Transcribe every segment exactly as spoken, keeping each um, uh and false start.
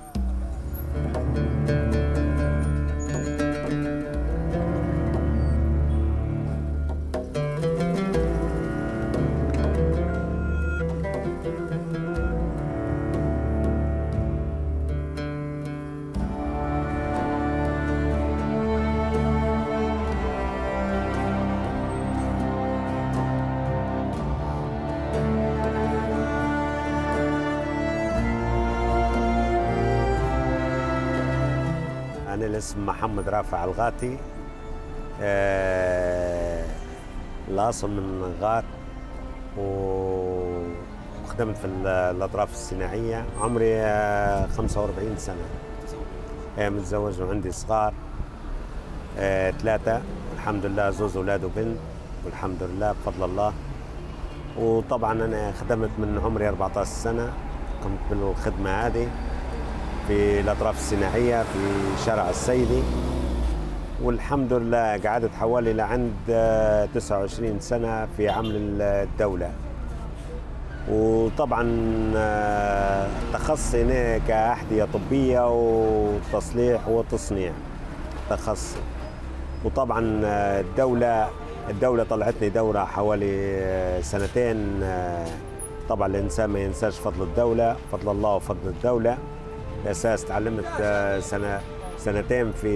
أنا الاسم محمد رافع الغاتي. آه الأصل من غات وخدمت في الأطراف الصناعية. عمري آه خمسة وأربعين سنة. آه متزوج وعندي صغار آه ثلاثة الحمد لله، زوج أولاد وبنت والحمد لله بفضل الله. وطبعا أنا خدمت من عمري أربعة عشر سنة، قمت بالخدمة هذه في الأطراف الصناعية في شارع السيدي، والحمد لله قعدت حوالي لعند تسعة وعشرين سنة في عمل الدولة. وطبعا تخصصي هنا كأحذية طبية وتصليح وتصنيع تخصصي. وطبعا الدولة الدولة طلعتني دورة حوالي سنتين. طبعا الإنسان ما ينساش فضل الدولة، فضل الله وفضل الدولة. أساس تعلمت سنة سنتين في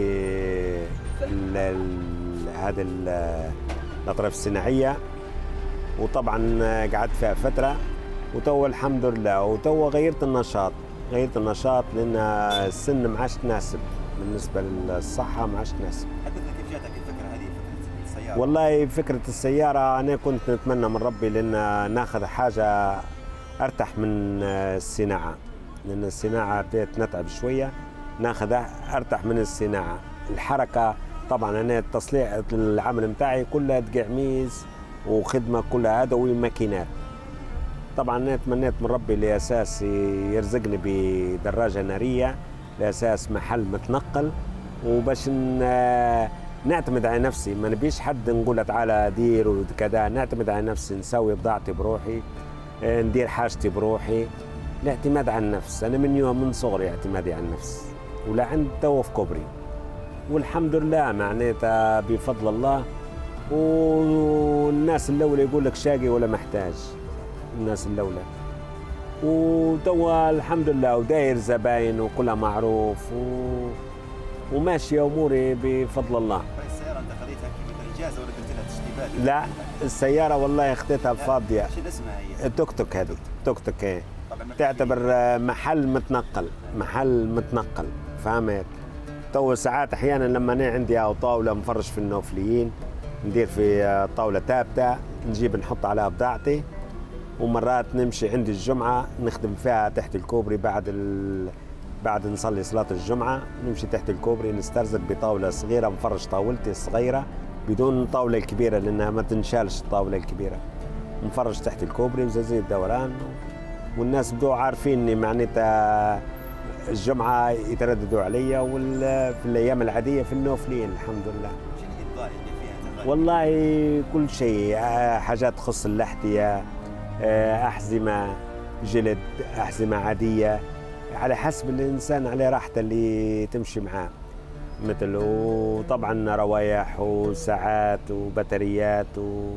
هذه الأطراف الصناعية، وطبعا قعدت فيها فترة، وتو الحمد لله وتو غيرت النشاط غيرت النشاط لأن السن ما عادش تناسب بالنسبة للصحة، ما عادش تناسب. حدثنا كيف جاتك الفكرة هذه، فكرة السيارة؟ والله فكرة السيارة أنا كنت نتمنى من ربي لأن ناخذ حاجة أرتاح من الصناعة، لأن الصناعة بدأت نتعب شوية، ناخذ أرتاح من الصناعة. الحركة طبعا أنا التصليح العمل متاعي كلها تقعميز وخدمة كلها هذوي ماكينات. طبعا أنا تمنيت من ربي لأساس يرزقني بدراجة نارية لأساس محل متنقل، وباش نعتمد على نفسي، ما نبيش حد نقول تعالى دير وكذا، نعتمد على نفسي، نسوي بضاعتي بروحي، ندير حاجتي بروحي. الاعتماد على النفس، أنا من يوم من صغري اعتمادي على النفس، ولا عند تو في كوبري والحمد لله معناتها بفضل الله. والناس الأولى يقول لك شاقي ولا محتاج، الناس الأولى وتوا الحمد لله وداير زباين وكلها معروف و... وماشية أموري بفضل الله. السيارة أنت خذيتها كيف إجازة ولا قلت لها تشتي بالك؟ لا السيارة والله خذيتها فاضية. شو اسمها هي؟ التوك توك هذه توك توك ايه تعتبر محل متنقل، محل متنقل فهمت. تو ساعات احيانا لما انا عندي او طاوله مفرش في النوفليين ندير في طاوله ثابته نجيب نحط عليها بضاعتي، ومرات نمشي عندي الجمعه نخدم فيها تحت الكوبري بعد ال... بعد نصلي صلاه الجمعه نمشي تحت الكوبري نسترزق بطاوله صغيره، مفرش طاولتي الصغيره بدون الطاوله الكبيره لانها ما تنشالش الطاوله الكبيره، مفرش تحت الكوبري وزي الدوران. والناس بدو عارفيني معناتها الجمعة يترددوا عليا، وفي الأيام العادية في النوفلين الحمد لله. شنو هي الضاي اللي فيها؟ والله كل شيء، حاجات تخص الأحذية، أحزمة جلد، أحزمة عادية على حسب الإنسان على راحته اللي تمشي معاه، مثل وطبعا روايح وساعات وبطاريات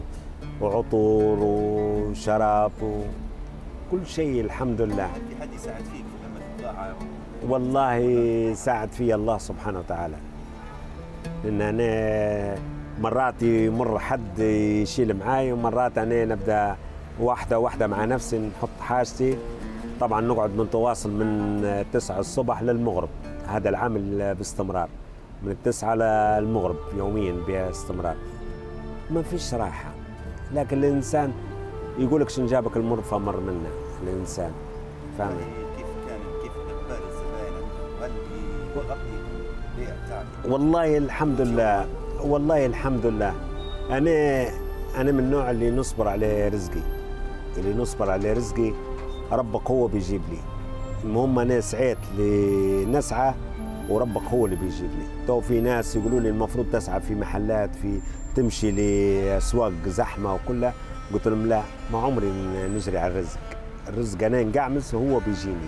وعطور وشراب و كل شيء الحمد لله. في حد يساعد فيك في لمة البضاعة؟ والله ساعد في الله سبحانه وتعالى، لأن أنا مرات يمر حد يشيل معاي، ومرات أنا نبدأ واحدة واحدة مع نفسي نحط حاجتي. طبعا نقعد من تواصل من تسعة الصبح للمغرب، هذا العمل باستمرار من التسعة للمغرب يوميا باستمرار، ما فيش راحة. لكن الإنسان يقول لك شن جابك المر فمر منا الانسان فاهم. كيف كان كيف اقبال الزبائن؟ هل يغطي البيع تاعك؟ والله الحمد لله، والله الحمد لله. انا انا من النوع اللي نصبر على رزقي، اللي نصبر على رزقي ربك هو بيجيب لي. المهم انا سعيت لنسعى وربك هو اللي بيجيب لي. تو في ناس يقولوا لي المفروض تسعى في محلات، في تمشي لاسواق زحمه وكلها، قلت لهم لا، ما عمري نجري على الرزق، الرزق انا نقعمس هو بيجيني.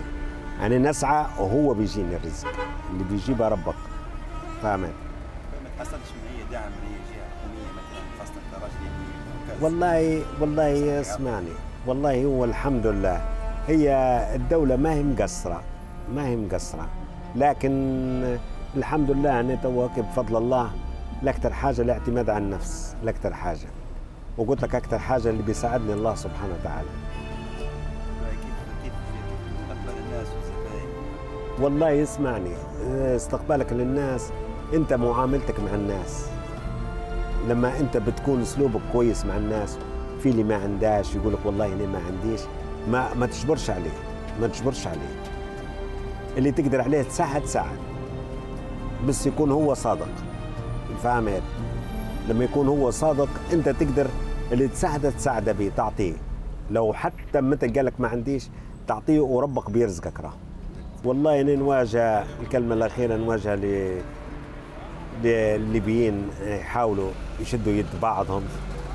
أنا نسعى وهو بيجيني الرزق اللي بيجيبها ربك. فاهمت؟ ما تحصلش من اي دعم من اي جهه حكوميه مثلا خاصه كرجل يمين؟ والله والله اسمعني، والله هو الحمد لله هي الدولة ما هي مقصرة، ما هي مقصرة، لكن الحمد لله أنا توك بفضل الله لأكثر حاجة الاعتماد على النفس، لأكثر حاجة، وقلت لك أكثر حاجة اللي بيساعدني الله سبحانه وتعالى. كيف كيف كيف تقبل الناس والزباين؟ والله اسمعني، استقبالك للناس أنت معاملتك مع الناس، لما أنت بتكون أسلوبك كويس مع الناس، في اللي ما عنداش يقول لك والله أنا ما عنديش، ما ما تجبرش عليه، ما تجبرش عليه، اللي تقدر عليه تساعد تساعد، بس يكون هو صادق. فاهمت؟ لما يكون هو صادق انت تقدر اللي تساعده تساعده بيه، تعطيه، لو حتى متى قال لك ما عنديش تعطيه وربك بيرزقك راه. والله اني نواجه الكلمه الاخيره، نواجه ل للليبيين يحاولوا يشدوا يد بعضهم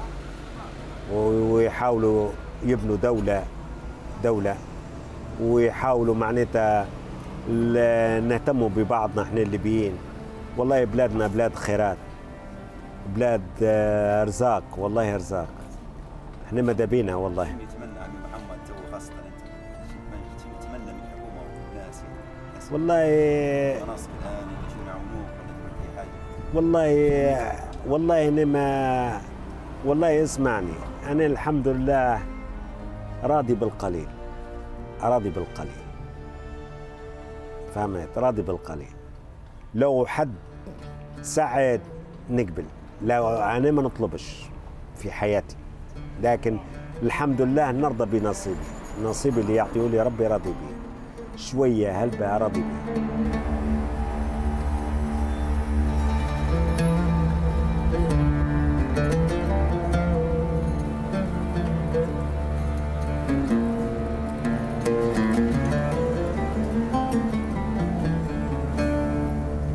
ويحاولوا يبنوا دوله دوله ويحاولوا معناتها نهتموا ببعضنا احنا الليبيين. والله بلادنا بلاد خيرات، بلاد ارزاق، والله ارزاق، احنا ماذا بينا والله. يتمنى عن محمد تو خاصه انت يتمنى من الحكومه والناس والله مناصب الان يجون يعاونوك ولا في حاجه؟ والله والله انا ما والله اسمعني، انا الحمد لله راضي بالقليل، راضي بالقليل. فهمت؟ راضي بالقليل. لو حد ساعد نقبل، لا انا ما نطلبش في حياتي، لكن الحمد لله نرضى بنصيبي، نصيبي اللي يعطيه لي ربي راضي بيه، شويه هلبة راضي بيه.